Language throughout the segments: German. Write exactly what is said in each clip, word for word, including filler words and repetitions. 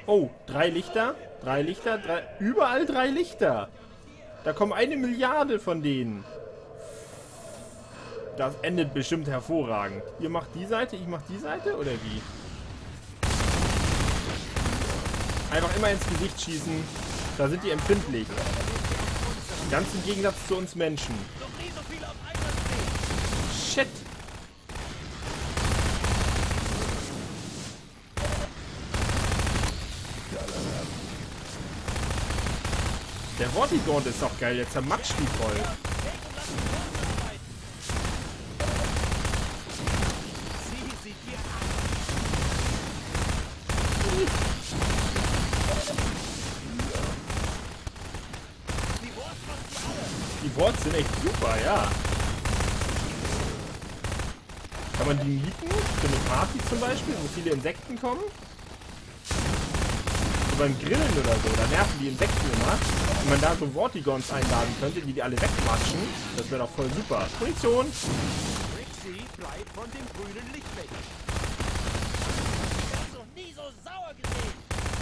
Oh, drei Lichter. Drei Lichter. Drei, überall drei Lichter. Da kommen eine Milliarde von denen. Das endet bestimmt hervorragend. Ihr macht die Seite, ich mach die Seite, oder wie? Einfach immer ins Gesicht schießen. Da sind die empfindlich. Ganz im Gegensatz zu uns Menschen. Shit. Der Vortigaunt ist doch geil, der zermatscht die voll. Die Worte sind echt super, ja. Kann man die mieten? Für eine Party zum Beispiel, wo viele Insekten kommen? So beim Grillen oder so, da nerven die Insekten immer. Wenn man da so Vortigons einladen könnte, die die alle wegmatschen, das wäre doch voll super. Munition! Trixie, bleib von dem grünen Licht weg. Ich hab noch nie so sauer gesehen.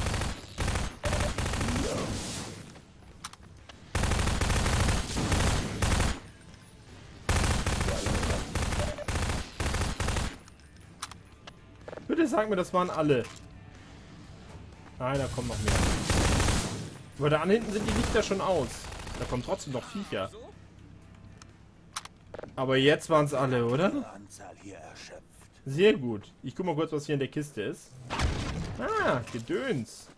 Bitte sag mir, das waren alle. Nein, da kommen noch mehr. Aber da an hinten sind die Lichter schon aus. Da kommen trotzdem noch Viecher. Aber jetzt waren es alle, oder? Sehr gut. Ich guck mal kurz, was hier in der Kiste ist. Ah, Gedöns.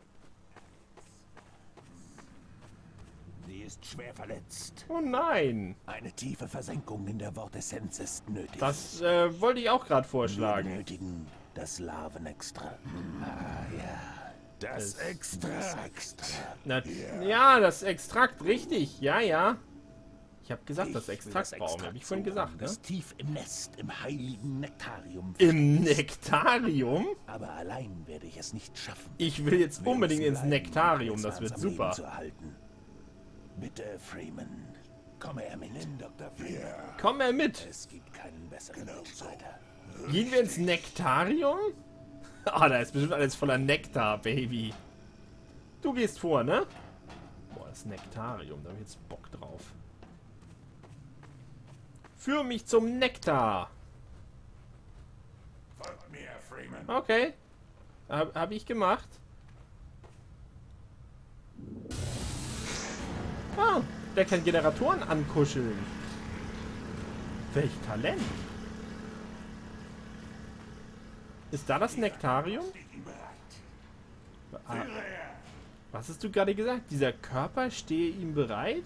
Sie ist schwer verletzt. Oh nein. Eine tiefe Versenkung in der Wortessenz ist nötig. Das äh, wollte ich auch gerade Wir vorschlagen. benötigen das Larvenextrakt. Ah ja. Das, Das- Extrakt. Na, ja, das Extrakt, richtig. Ja, ja. Ich habe gesagt, das Ich will Extrakt brauchen. Habe ich vorhin suchen, gesagt, ne? das tief im Nest, im heiligen Nektarium. Im Nektarium? Aber allein werde ich es nicht schaffen. Ich will jetzt Wir unbedingt müssen ins bleiben, Nektarium. um Das wird Rizmans am super. Leben zu erhalten. Bitte, Freeman. Komme er mit, Doktor Freeman. Komm mal mit. Es gibt keinen besseren Mitstreiter. Gehen wir ins Nektarium? Ah, da ist bestimmt alles voller Nektar, Baby. Du gehst vor, ne? Boah, das Nektarium, da hab ich jetzt Bock drauf. Führ mich zum Nektar. Folgt mir, Freeman. Okay. Hab, hab ich gemacht. Ah, der kann Generatoren ankuscheln. Welch Talent. Ist da das Nektarium? Ah, was hast du gerade gesagt? Dieser Körper stehe ihm bereit?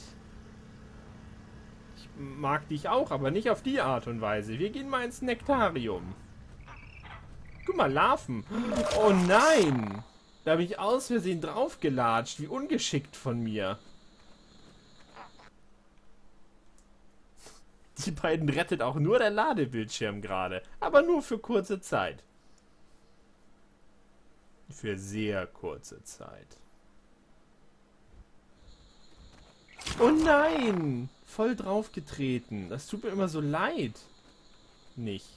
Ich mag dich auch, aber nicht auf die Art und Weise. Wir gehen mal ins Nektarium. Guck mal, Larven. Oh nein! Da habe ich aus Versehen draufgelatscht. Wie ungeschickt von mir. Die beiden rettet auch nur der Ladebildschirm gerade. Aber nur für kurze Zeit. Für sehr kurze Zeit. Oh nein! Voll draufgetreten. Das tut mir immer so leid. Nicht.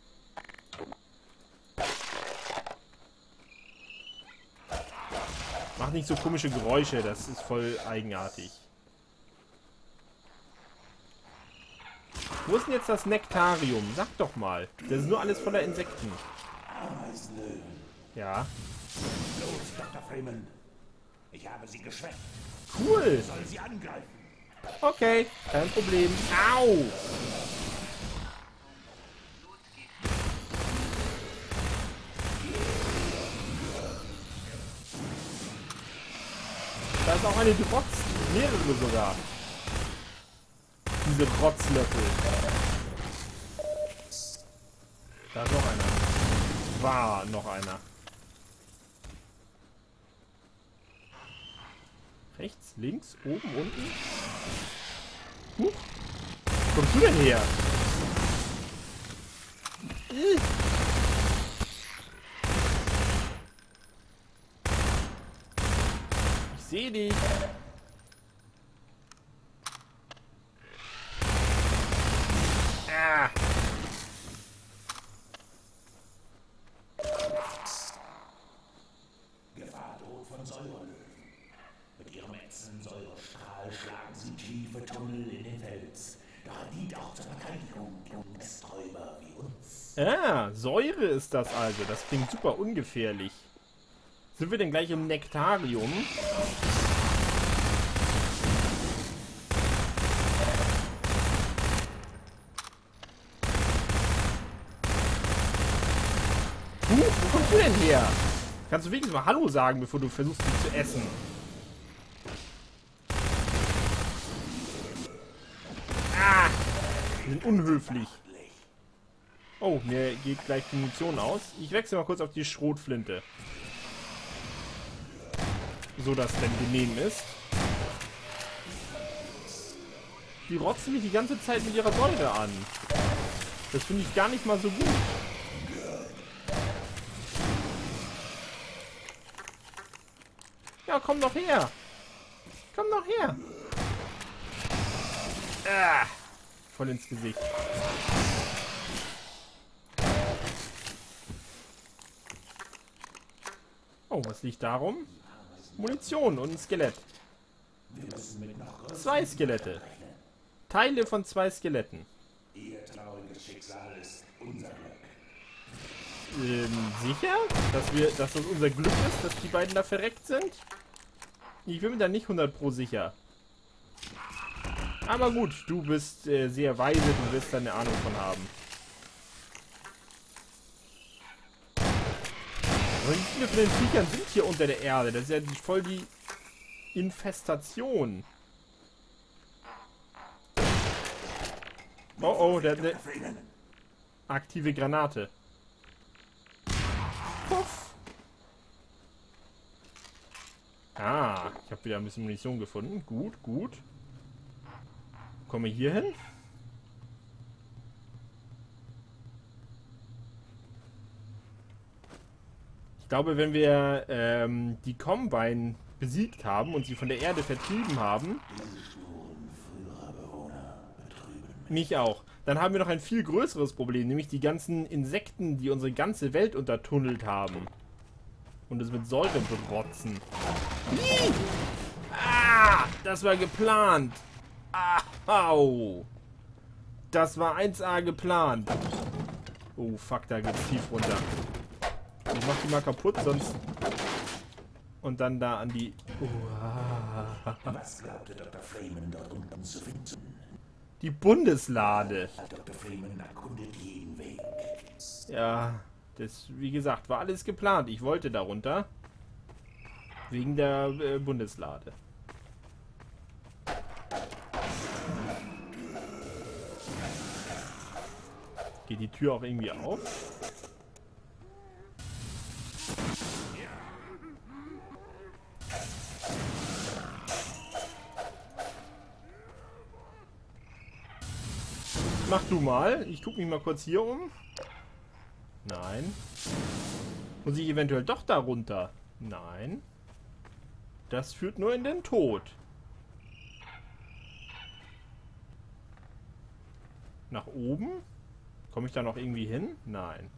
Mach nicht so komische Geräusche. Das ist voll eigenartig. Wo ist denn jetzt das Nektarium? Sag doch mal. Das ist nur alles voller Insekten. Ja. Los, Doktor Freeman. Ich habe sie geschwächt. Cool. Soll sie angreifen. Okay. Kein Problem. Au. Da ist auch eine Trotz. Mehrere sogar. Diese Trotzlöffel. Da ist noch einer. War noch einer. Rechts, links, oben, unten. Huch. Wo kommst du denn her? Ih. Ich sehe dich. Ah. Gefahr. von Säurelöwen. Mit ihrem ätzenden Säurestrahl schlagen sie tiefe Tunnel in den Fels. Doch er dient auch zur Verteidigung gegen Nesträuber wie uns. Ah, Säure ist das also. Das klingt super ungefährlich. Sind wir denn gleich im Nektarium? Uh, wo kommst du denn her? Kannst du wenigstens mal Hallo sagen, bevor du versuchst, mich zu essen? Ah! Die sind unhöflich. Oh, mir geht gleich die Munition aus. Ich wechsle mal kurz auf die Schrotflinte. So, dass es denn genehm ist. Die rotzen mich die ganze Zeit mit ihrer Säure an. Das finde ich gar nicht mal so gut. Ja, komm doch her. Komm doch her. Ah, voll ins Gesicht. Oh, was liegt darum? Munition und ein Skelett. Zwei Skelette. Teile von zwei Skeletten. Ihr trauriges Schicksal ist unser Glück. Ähm, sicher? Dass wir, dass das unser Glück ist, dass die beiden da verreckt sind? Ich bin mir da nicht hundert Pro sicher. Aber gut, du bist äh, sehr weise, du wirst da eine Ahnung von haben. Aber wie viele von den Viechern sind hier unter der Erde? Das ist ja die, voll die Infestation. Oh oh, der hat eine aktive Granate. Puff. Ah, ich habe wieder ein bisschen Munition gefunden. Gut, gut. Komme hier hin. Ich glaube, wenn wir ähm, die Combine besiegt haben und sie von der Erde vertrieben haben, mich auch, dann haben wir noch ein viel größeres Problem, nämlich die ganzen Insekten, die unsere ganze Welt untertunnelt haben. Und es mit Säure berotzen. Ah, das war geplant. Ah, au. Das war eins A geplant. Oh, fuck, da geht's tief runter. Ich mach die mal kaputt, sonst... Und dann da an die... Uh, Was glaubte Doktor Freeman dort unten zu finden? die Bundeslade. Doktor Freeman erkundet jeden Weg. Ja, das, wie gesagt, war alles geplant. Ich wollte darunter. Wegen der äh, Bundeslade. Geht die Tür auch irgendwie auf? Mach du mal. Ich gucke mich mal kurz hier um. Nein. Muss ich eventuell doch da runter? Nein. Das führt nur in den Tod. Nach oben? Komme ich da noch irgendwie hin? Nein.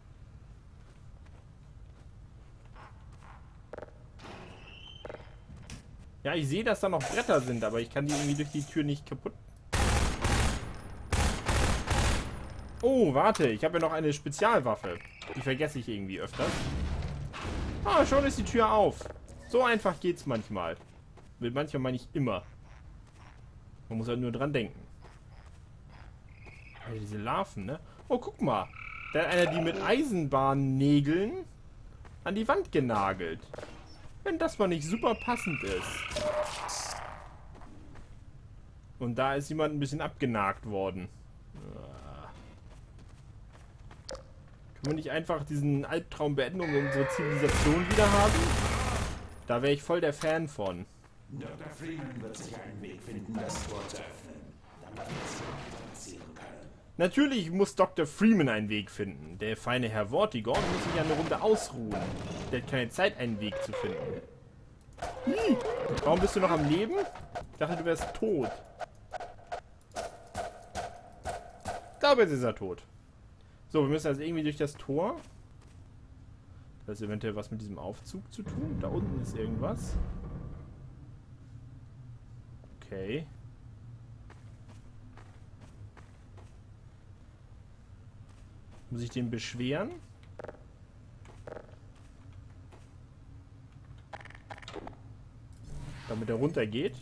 Ja, ich sehe, dass da noch Bretter sind, aber ich kann die irgendwie durch die Tür nicht kaputt. Oh, warte, ich habe ja noch eine Spezialwaffe. Die vergesse ich irgendwie öfters. Ah, schon ist die Tür auf. So einfach geht's manchmal. Mit manchmal meine ich immer. Man muss halt nur dran denken. Also diese Larven, ne? Oh, guck mal. Da hat einer die mit Eisenbahnnägeln an die Wand genagelt. Wenn das mal nicht super passend ist. Und da ist jemand ein bisschen abgenagt worden. Können wir nicht einfach diesen Albtraum beenden und unsere Zivilisation wieder haben? Da wäre ich voll der Fan von. Doktor Freeman wird sich einen Weg finden, das Tor zu öffnen, damit wir es passieren können. Natürlich muss Doktor Freeman einen Weg finden. Der feine Herr Vortigern muss sich ja eine Runde ausruhen. Der hat keine Zeit, einen Weg zu finden. Hm. Warum bist du noch am Leben? Ich dachte, du wärst tot. Ich glaube, jetzt ist er tot. So, wir müssen also irgendwie durch das Tor. Das ist eventuell was mit diesem Aufzug zu tun. Da unten ist irgendwas. Okay. Muss ich den beschweren? Damit er runtergeht.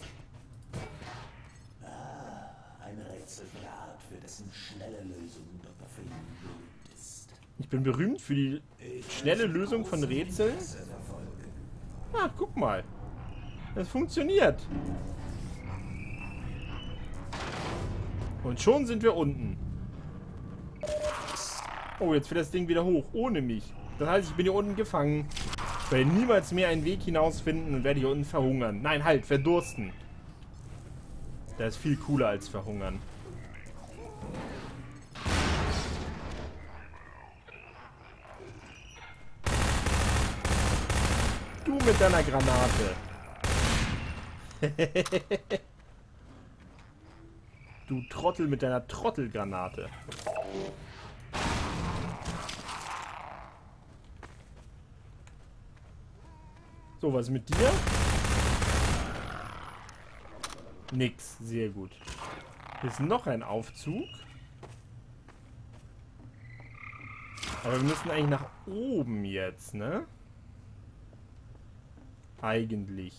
Ah, ein Rätsel von der Art, für dessen schnelle Lösung Doktor Flynn berühmt ist. Ich bin berühmt für die schnelle Lösung von Rätseln. Ah, guck mal. Das funktioniert. Und schon sind wir unten. Oh, jetzt fährt das Ding wieder hoch, ohne mich. Das heißt, ich bin hier unten gefangen. Ich werde niemals mehr einen Weg hinausfinden und werde hier unten verhungern. Nein, halt, verdursten. Das ist viel cooler als verhungern. Du mit deiner Granate. Du Trottel mit deiner Trottelgranate. So, was mit dir? Nix. Sehr gut. Hier ist noch ein Aufzug. Aber wir müssen eigentlich nach oben jetzt, ne? Eigentlich.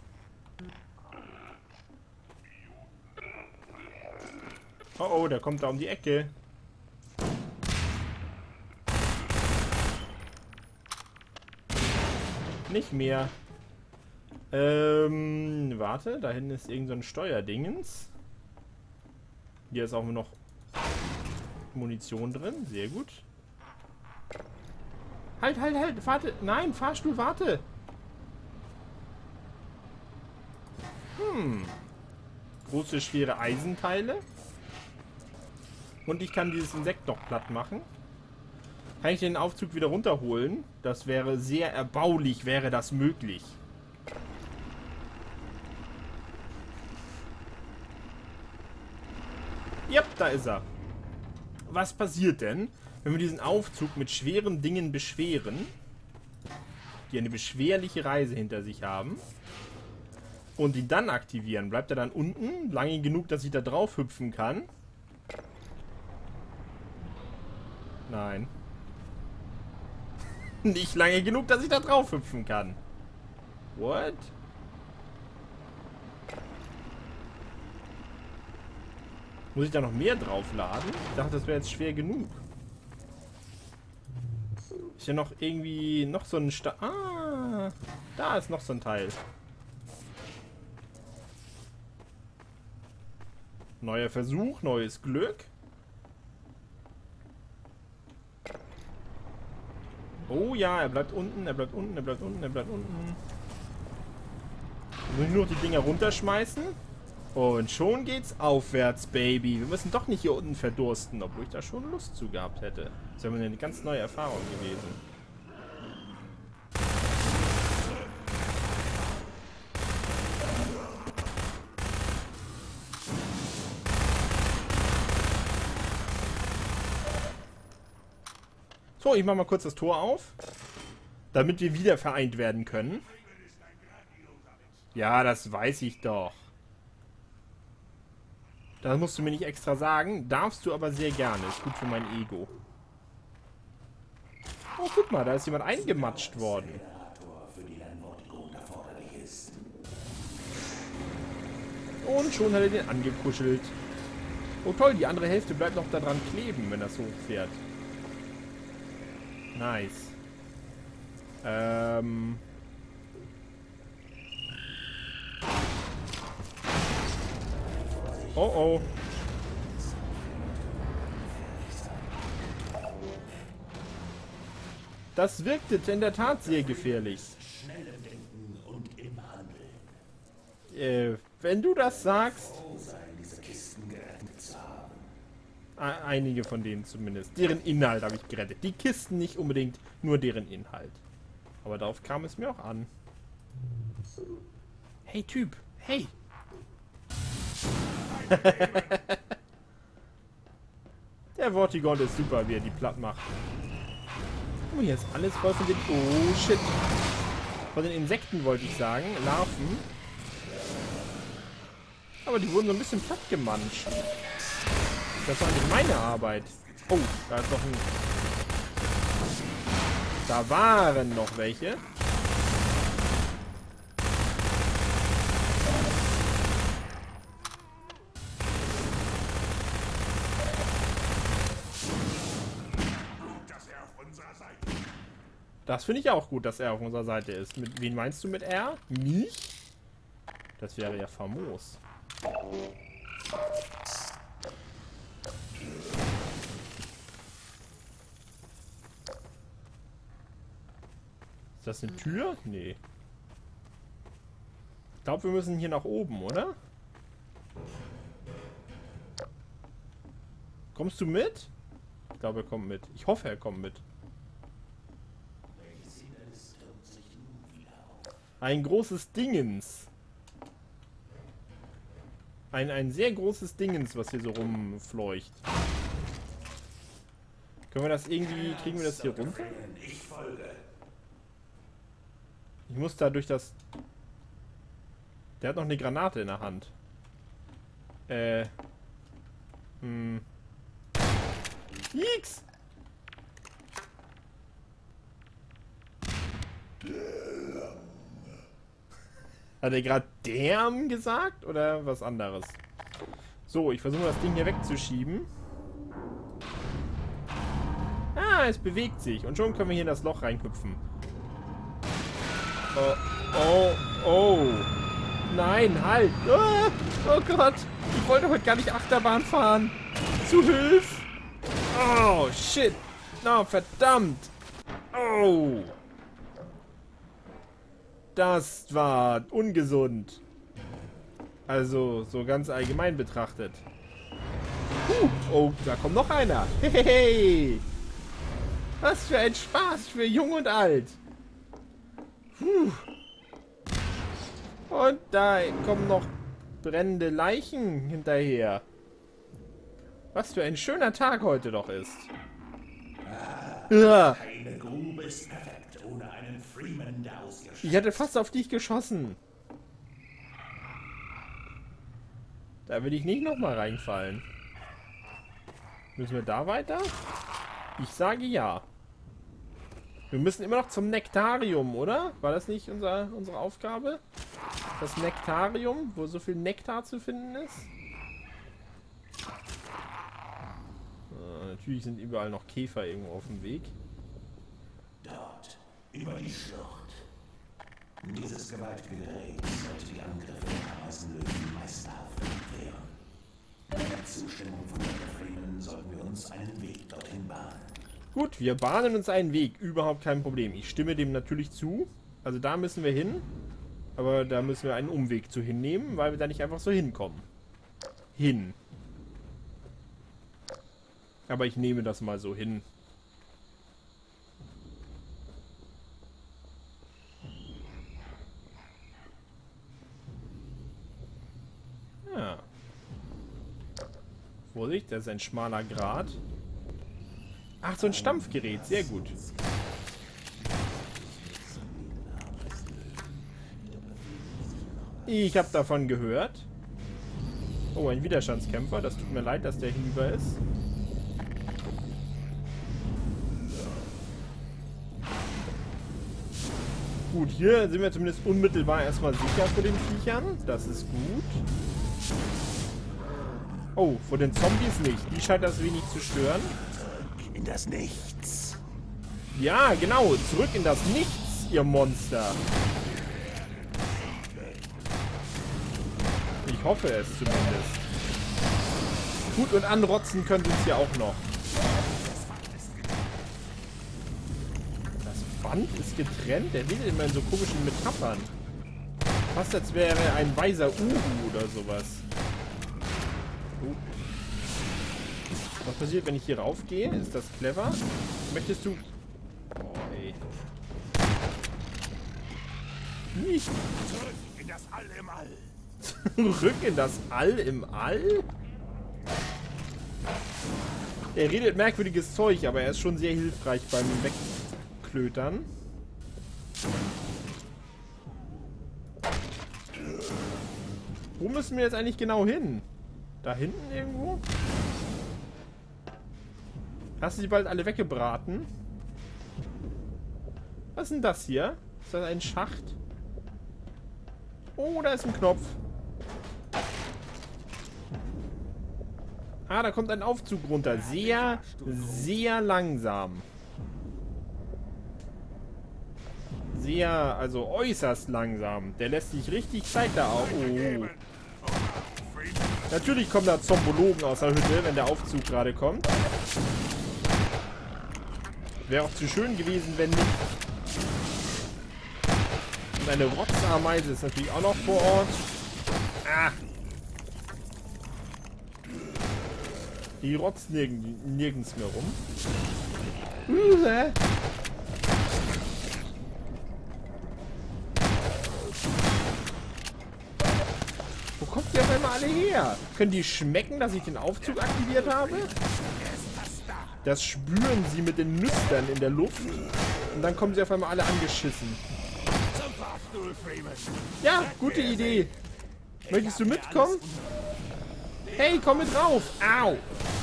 Oh oh, der kommt da um die Ecke. Nicht mehr. Ähm, warte, da hinten ist irgend so ein Steuerdingens. Hier ist auch noch Munition drin, sehr gut. Halt, halt, halt, warte, nein, Fahrstuhl, warte. Hm. Große, schwere Eisenteile. Und ich kann dieses Insekt noch platt machen. Kann ich den Aufzug wieder runterholen? Das wäre sehr erbaulich, wäre das möglich. Ja, da ist er. Was passiert denn, wenn wir diesen Aufzug mit schweren Dingen beschweren, die eine beschwerliche Reise hinter sich haben, und ihn dann aktivieren? Bleibt er dann unten, lange genug, dass ich da drauf hüpfen kann? Nein. Nicht lange genug, dass ich da drauf hüpfen kann. What? Muss ich da noch mehr draufladen? Ich dachte, das wäre jetzt schwer genug. Ist ja noch irgendwie noch so ein Sta... Ah, da ist noch so ein Teil. Neuer Versuch, neues Glück. Oh ja, er bleibt unten, er bleibt unten, er bleibt unten, er bleibt unten. Muss ich nur noch die Dinger runterschmeißen? Und schon geht's aufwärts, Baby. Wir müssen doch nicht hier unten verdursten, obwohl ich da schon Lust zu gehabt hätte. Das wäre eine ganz neue Erfahrung gewesen. So, ich mache mal kurz das Tor auf, damit wir wieder vereint werden können. Ja, das weiß ich doch. Das musst du mir nicht extra sagen. Darfst du aber sehr gerne. Ist gut für mein Ego. Oh, guck mal, da ist jemand eingematscht worden. Und schon hat er den angekuschelt. Oh toll, die andere Hälfte bleibt noch da dran kleben, wenn das hochfährt. Nice. Ähm... Oh oh. Das wirkte in der Tat sehr gefährlich. Äh, wenn du das sagst. Einige von denen zumindest. Deren Inhalt habe ich gerettet. Die Kisten nicht unbedingt, nur deren Inhalt. Aber darauf kam es mir auch an. Hey Typ, hey. Der Vortigaunt ist super, wie er die platt macht. Oh, hier ist alles voll von den... Oh, shit. Von den Insekten wollte ich sagen. Larven. Aber die wurden so ein bisschen platt gemanscht. Das war nicht meine Arbeit. Oh, da ist noch ein... Da waren noch welche. Das finde ich auch gut, dass er auf unserer Seite ist. Mit wen meinst du mit R? Mich? Das wäre ja famos. Ist das eine Tür? Nee. Ich glaube, wir müssen hier nach oben, oder? Kommst du mit? Ich glaube, er kommt mit. Ich hoffe, er kommt mit. Ein großes Dingens. Ein, ein sehr großes Dingens, was hier so rumfleucht. Können wir das irgendwie... Kriegen wir das hier runter? Ich muss da durch das... Der hat noch eine Granate in der Hand. Äh... Hm... X! Hat er gerade Damn gesagt? Oder was anderes? So, ich versuche das Ding hier wegzuschieben. Ah, es bewegt sich. Und schon können wir hier in das Loch reinhüpfen. Oh, oh, oh. Nein, halt. Oh, oh Gott. Ich wollte heute gar nicht Achterbahn fahren. Zu Hilfe. Oh, shit. No, verdammt. Oh. Das war ungesund. Also, so ganz allgemein betrachtet. Puh. Oh, da kommt noch einer. Hey. Was für ein Spaß für Jung und Alt. Puh. Und da kommen noch brennende Leichen hinterher. Was für ein schöner Tag heute doch ist. Ah, keine Grube ist perfekt ohne einen Freeman, der ausgeschaltet. Ich hatte fast auf dich geschossen. Da will ich nicht nochmal reinfallen. Müssen wir da weiter? Ich sage ja. Wir müssen immer noch zum Nektarium, oder? War das nicht unser, unsere Aufgabe? Das Nektarium, wo so viel Nektar zu finden ist? Äh, natürlich sind überall noch Käfer irgendwo auf dem Weg. Dort, über die Schlucht. Dieses gewaltige Gerät sollte die Angriffe der Eisenlöwen meisterhaft abwehren. Mit der Zustimmung von Doktor Freeman sollten wir uns einen Weg dorthin bahnen. Gut, wir bahnen uns einen Weg. Überhaupt kein Problem. Ich stimme dem natürlich zu. Also da müssen wir hin. Aber da müssen wir einen Umweg zu hinnehmen, weil wir da nicht einfach so hinkommen. Hin. Aber ich nehme das mal so hin. Ja. Vorsicht, das ist ein schmaler Grat. Ach, so ein Stampfgerät. Sehr gut. Ich habe davon gehört. Oh, ein Widerstandskämpfer. Das tut mir leid, dass der hinüber ist. Gut, hier sind wir zumindest unmittelbar erstmal sicher vor den Viechern. Das ist gut. Oh, vor den Zombies nicht. Die scheint das wenig zu stören. In das Nichts. Ja, genau. Zurück in das Nichts, ihr Monster. Ich hoffe es zumindest. Gut, und anrotzen könnt ihr es ja auch noch. Das Band ist getrennt? Der redet immer in so komischen Metaphern. Fast als wäre er ein weiser Uhu oder sowas. Oh. Was passiert, wenn ich hier raufgehe? Ist das clever? Möchtest du... Oh, ey. Nicht. Zurück in das All im All. Zurück in das All im All? Er redet merkwürdiges Zeug, aber er ist schon sehr hilfreich beim flötern. Wo müssen wir jetzt eigentlich genau hin? Da hinten irgendwo? Hast du sie bald alle weggebraten? Was ist denn das hier? Ist das ein Schacht? Oh, da ist ein Knopf. Ah, da kommt ein Aufzug runter. Sehr, sehr langsam. Sehr, also äußerst langsam. Der lässt sich richtig Zeit da auf. Oh. Natürlich kommen da Zombologen aus der Hütte, wenn der Aufzug gerade kommt. Wäre auch zu schön gewesen, wenn nicht. Und eine Rotzameise ist natürlich auch noch vor Ort. Ah. Die rotzt nirgend, nirgends mehr rum. Uh, äh. Wo kommt die auf einmal alle her? Können die schmecken, dass ich den Aufzug aktiviert habe? Das spüren sie mit den Nüstern in der Luft. Und dann kommen sie auf einmal alle angeschissen. Ja, gute Idee. Möchtest du mitkommen? Hey, komm mit rauf. Au.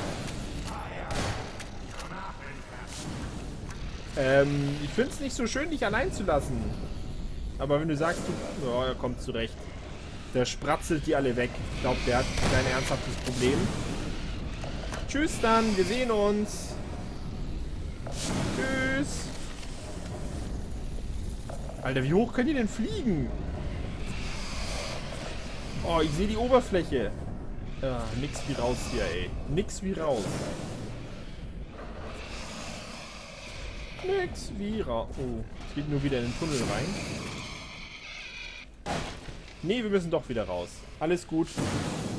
Ähm, ich finde es nicht so schön, dich allein zu lassen. Aber wenn du sagst, du... Oh, er kommt zurecht. Der spratzelt die alle weg. Ich glaube, der hat kein ernsthaftes Problem. Tschüss dann, wir sehen uns. Tschüss. Alter, wie hoch können die denn fliegen? Oh, ich sehe die Oberfläche. Ah, nix wie raus hier, ey. Nix wie raus. Nix wie raus. Oh, es geht nur wieder in den Tunnel rein. Nee, wir müssen doch wieder raus. Alles gut.